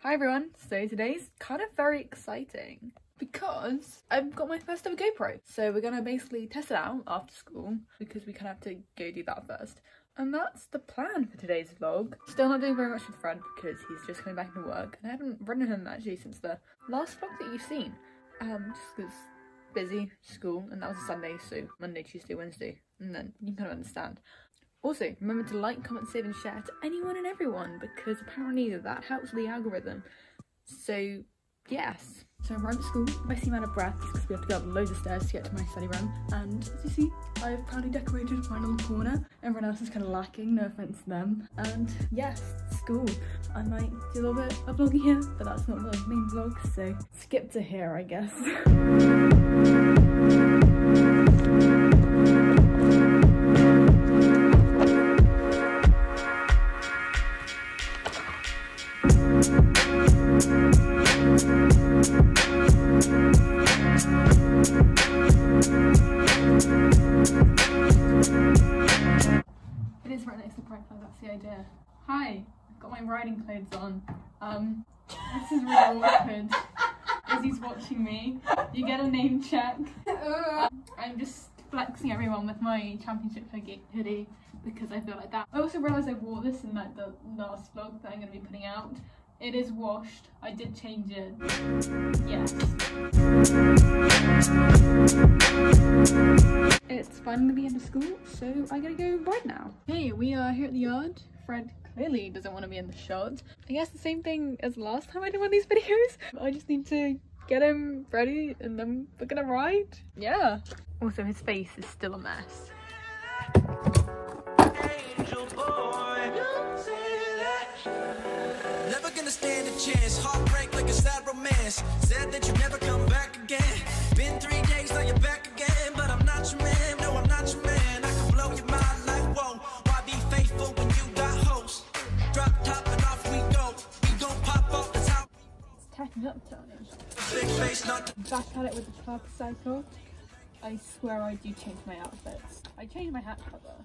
Hi everyone, so today's kind of very exciting because I've got my first ever GoPro. So we're gonna basically test it out after school because we kind of have to go do that first. And that's the plan for today's vlog. Still not doing very much with Fred because he's just coming back into work. And I haven't run with him actually since the last vlog that you've seen. Just because busy, school, and that was a Sunday, so Monday, Tuesday, Wednesday, and then you can kind of understand. Also, remember to like, comment, save and share to anyone and everyone because apparently that helps the algorithm. So, yes. So I'm right at school. If I seem out of breath, it's because we have to go up loads of stairs to get to my study room. And as you see, I've proudly decorated my little corner. Everyone else is kind of lacking, no offense to them. And yes, school. I might do a little bit of vlogging here, but that's not the main vlog, so skip to here, I guess. It is right next to Pride Flag, that's the idea. Hi, I've got my riding clothes on. This is really awkward as he's watching me. You get a name check. I'm just flexing everyone with my championship hoodie because I feel like that. I also realised I wore this in like the last vlog that I'm going to be putting out. It is washed. I did change it. Yes. It's finally the end of school, so I gotta go ride now. Hey, we are here at the yard. Fred clearly doesn't want to be in the shot. I guess the same thing as last time I did one of these videos. I just need to get him ready and then we're gonna ride. Yeah. Also, his face is still a mess. Angel boy, don't say that. Never gonna stand a chance. Heartbreak like a sad romance. Said that you never come back again. Been 3 days, now you're back again. But I'm not your man, no I'm not your man. I can blow your mind like whoa. Why be faithful when you got hosts? Drop top and off we go. We gon' pop off the top. It's tacking up, Tony. Big face, not back at it with the park cycle. I swear I do change my outfits. I changed my hat cover.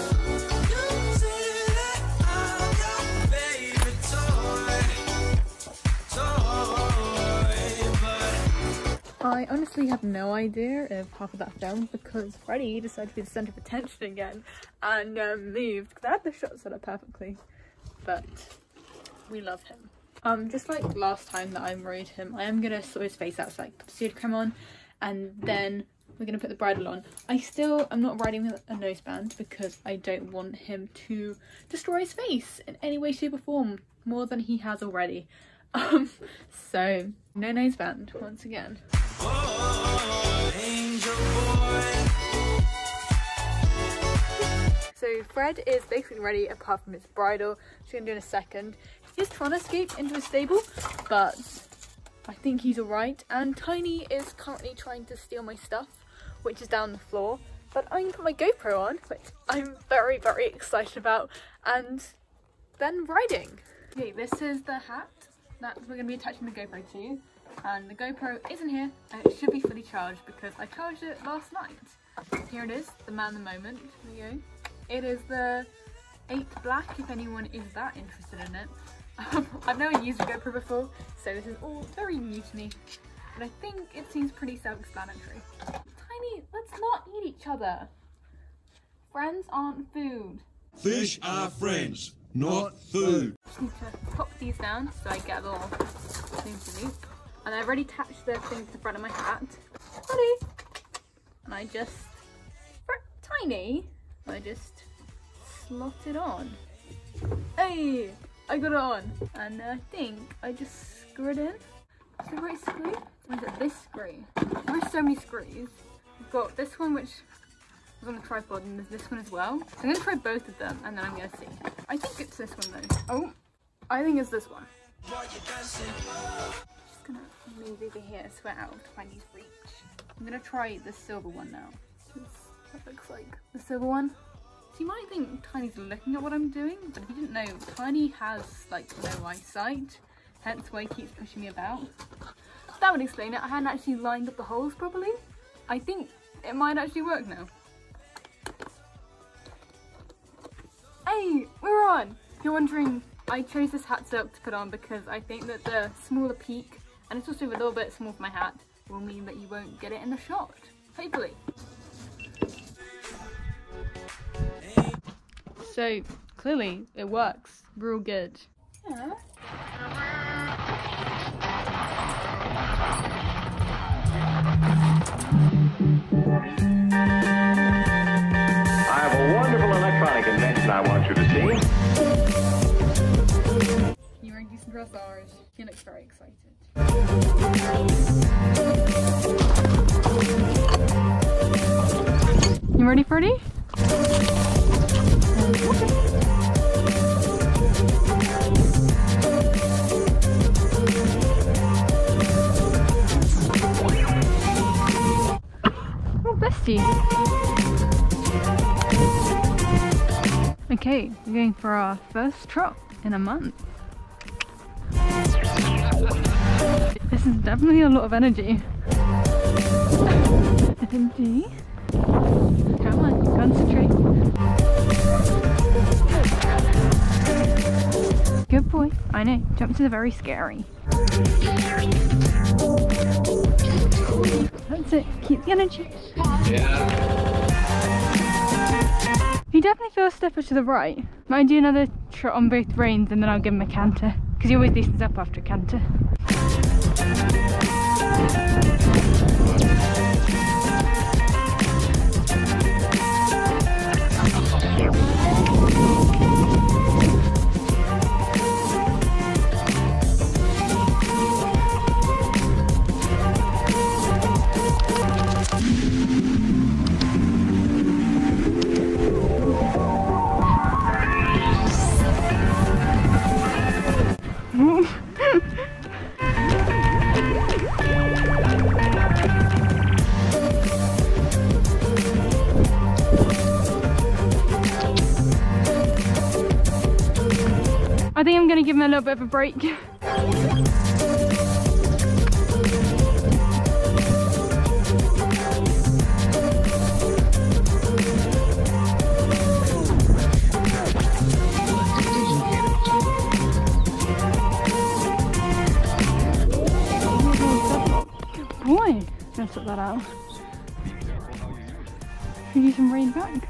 I honestly have no idea if half of that filmed because Freddie decided to be the centre of attention again and moved because I had the shot set up perfectly, but we love him. Just like last time that I rode him, I am gonna sort his face out, so like put the pseudo creme on and then we're gonna put the bridle on. I'm not riding with a noseband because I don't want him to destroy his face in any way, shape or form more than he has already. So no noseband once again. Oh, angel boy. So Fred is basically ready apart from his bridle, which we're gonna do in a second. He's trying to escape into his stable, but I think he's alright. And Tiny is currently trying to steal my stuff, which is down the floor. But I'm gonna put my GoPro on, which I'm very, very excited about, and then riding. Okay, this is the hat that we're going to be attaching the GoPro to, and the GoPro isn't here and it should be fully charged because I charged it last night. Here it is, the man of the moment. There you go. It is the 8 Black if anyone is that interested in it. I've never used a GoPro before, so this is all very new to me, but I think it seems pretty self-explanatory. Tiny, let's not eat each other. Friends aren't food. Fish are friends, not food. Just need to pop these down so I get a little loop. And I've already attached the thing to the front of my hat. Ready? And I just, Tiny, I just slot it on. Hey, I got it on. And I think I just screw it in. Is the right screw? Or is it this screw? There are so many screws. I've got this one which was on the tripod and there's this one as well. So I'm gonna try both of them and then I'm gonna see. I think it's this one though. Oh, I think it's this one. Just gonna move over here so we're out of Tiny's reach. I'm gonna try the silver one now. That looks like the silver one. So you might think Tiny's looking at what I'm doing, but if you didn't know, Tiny has like no eyesight, hence why he keeps pushing me about. That would explain it. I hadn't actually lined up the holes properly. I think it might actually work now. Hey, we're on! You're wondering, I chose this hat silk to put on because I think that the smaller peak, and it's also a little bit small for my hat, will mean that you won't get it in the shot. Hopefully. So clearly it works real good. Yeah. I have a wonderful electronic invention I want you to see. You wearing decent dressage. He looks very excited. You ready, Freddie? Oh, bless you. Okay, we're going for our first trot in a month. This is definitely a lot of energy. Energy. Come on, concentrate. Good boy. I know, jumps are very scary. That's it, keep the energy. Yeah. He definitely feels stiffer to the right. Might do another trot on both reins and then I'll give him a canter. Because he always loosens up after a canter. I think I'm going to give him a little bit of a break. Good boy. Let's sort that out. Can you some rain back?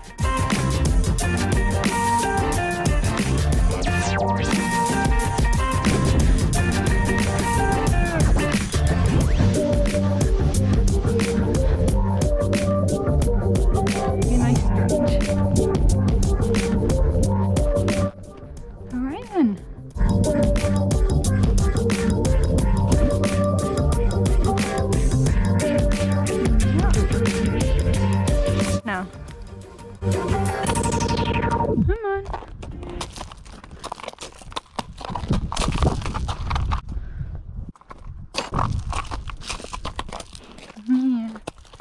Now. Come on. Yeah.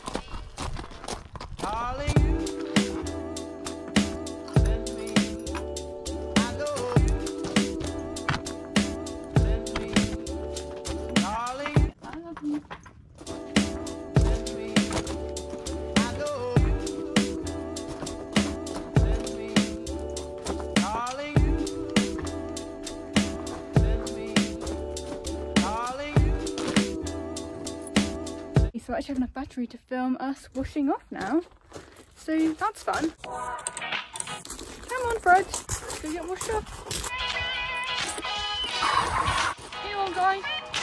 So I actually have enough battery to film us washing off now. So that's fun. Come on, Fred. Go get washed off. Here you are, guy.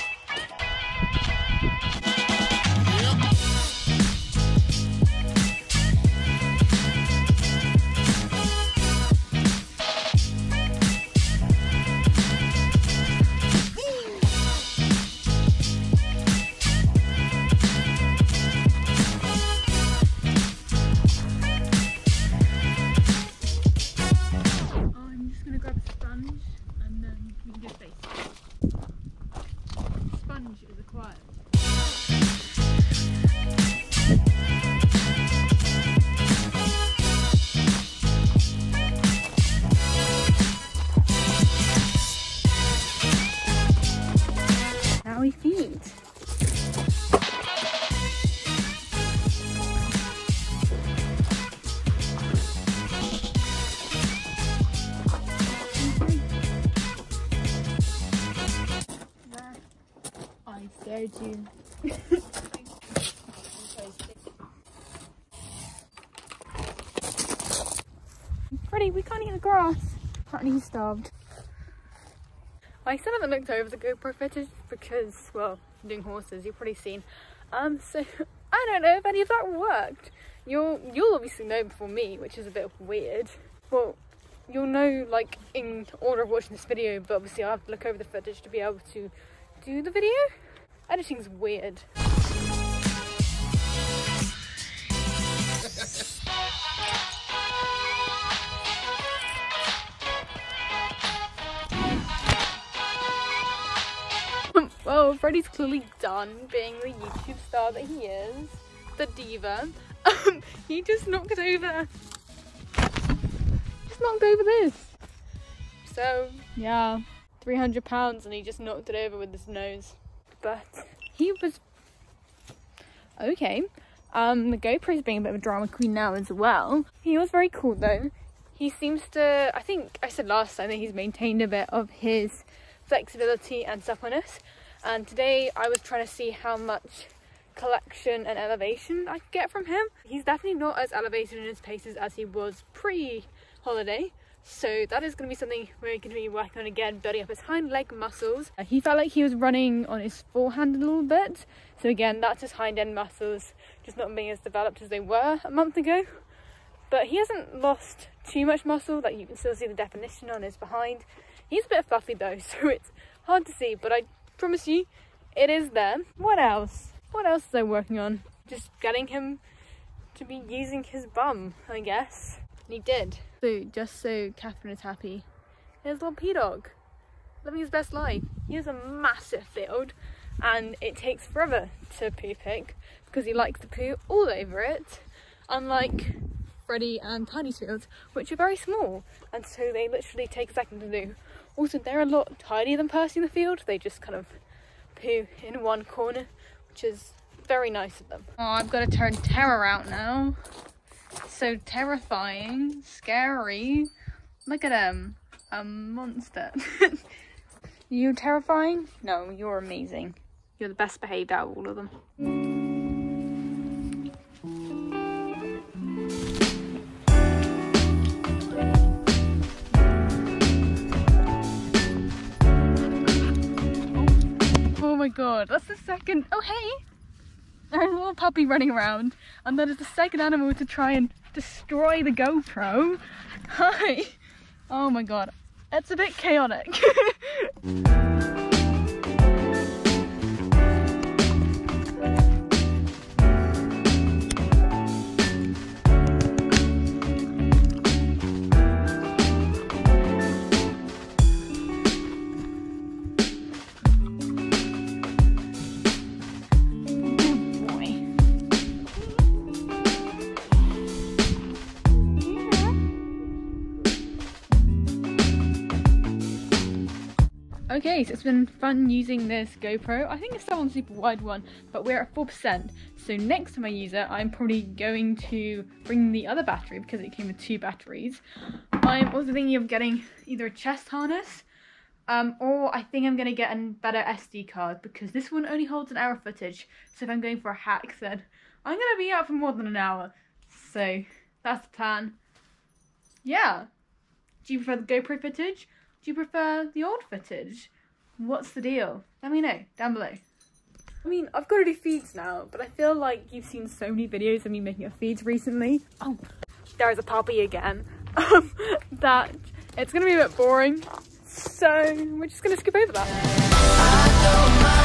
Now we feed. I scared you. Freddie, we can't eat the grass. Apparently he's starved. I still haven't looked over the GoPro footage because, well, I'm doing horses, you've probably seen. So I don't know if any of that worked. You'll obviously know before me, which is a bit weird. Well, you'll know like in order of watching this video, but obviously I'll have to look over the footage to be able to do the video. Editing's weird. Well, Freddie's clearly done being the YouTube star that he is, the diva. He just knocked over this. So yeah, 300 pounds, and he just knocked it over with his nose. But he was okay. The GoPro's being a bit of a drama queen now as well. He was very cool though. He seems to, I think I said last time that he's maintained a bit of his flexibility and suppleness. And today I was trying to see how much collection and elevation I could get from him. He's definitely not as elevated in his paces as he was pre-holiday. So that is going to be something we're going to be working on again, building up his hind leg muscles. He felt like he was running on his forehand a little bit. So again, that's his hind end muscles just not being as developed as they were a month ago. But he hasn't lost too much muscle, like you can still see the definition on his behind. He's a bit fluffy though, so it's hard to see, but I promise you it is there. What else is I working on? Just getting him to be using his bum, I guess. And he did. So just so Catherine is happy, here's little P-Dog living his best life. He has a massive field and it takes forever to poo pick because he likes to poo all over it, unlike Freddie and Tiny's fields, which are very small, and so they literally take a second to do. Also, they're a lot tidier than Percy in the field. They just kind of poo in one corner, which is very nice of them. Oh, I've got to turn Terror out now. So terrifying, scary. Look at him, a monster. You terrifying? No, you're amazing. You're the best behaved out of all of them. Oh my god, that's the second. Oh hey! There's a little puppy running around, and that is the second animal to try and destroy the GoPro. Hi! Oh my god, it's a bit chaotic. Okay, so it's been fun using this GoPro. I think it's still on super wide one, but we're at 4%. So next time I use it, I'm probably going to bring the other battery because it came with 2 batteries. I'm also thinking of getting either a chest harness, or I think I'm going to get a better SD card because this one only holds an hour footage. So if I'm going for a hack, then I'm going to be out for more than an hour. So that's the plan. Yeah. Do you prefer the GoPro footage? Do you prefer the old footage? What's the deal? Let me know down below. I mean, I've got to do feeds now, but I feel like you've seen so many videos of me making feeds recently. Oh, there's a puppy again. That it's going to be a bit boring, so we're just going to skip over that.